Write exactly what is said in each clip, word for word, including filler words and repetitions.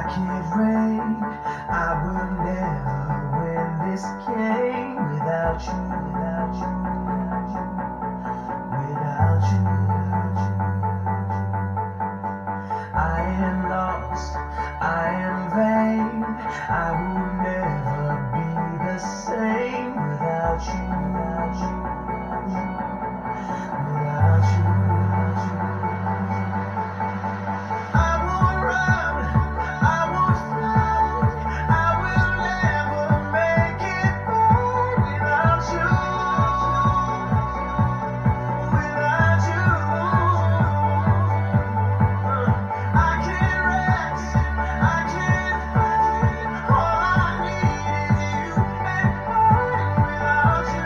can't rain. I will never win this game without you, without you, without you, without you. I am lost, I am vain. I will never be the same without you, without you, without you, without you. I will run, I will fly, I will never make it back without you, without you. I can't rest, I can't fight, all I need is you and I without you,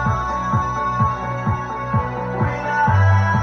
without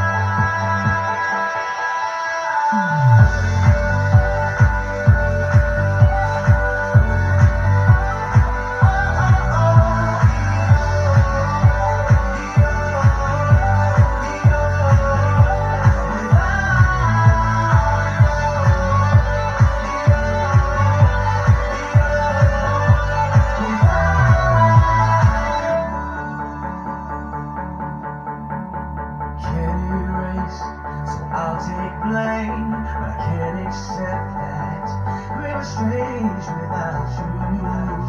can't erase, so I'll take blame. But I can't accept that we're estranged without you.